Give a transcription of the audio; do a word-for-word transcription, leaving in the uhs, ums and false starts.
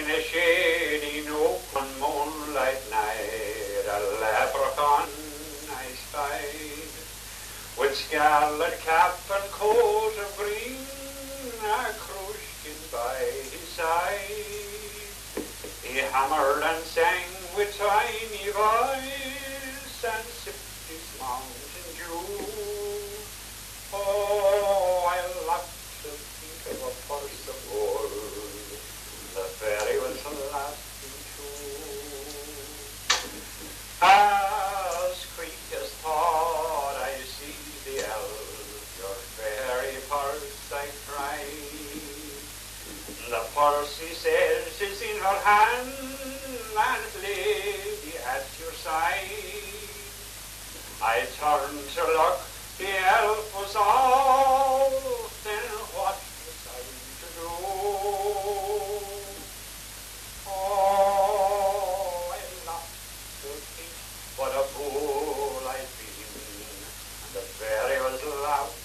in a shady nook one moonlight night, a leprechaun I spied, with scarlet cap and coat of green, a crushkin by his side. He hammered and sang with tiny voice, and sipped his mountain dew. Oh, I love to think of a purse of gold the fairy was laughing too. As quick as thought I see the elf, your fairy purse, I cried. The purse, he says, is in her hand, and lady at your side. I turned to look, the elf was off, then what was I to do? Oh, I love to think what a fool I've been, and the fairy was laughing.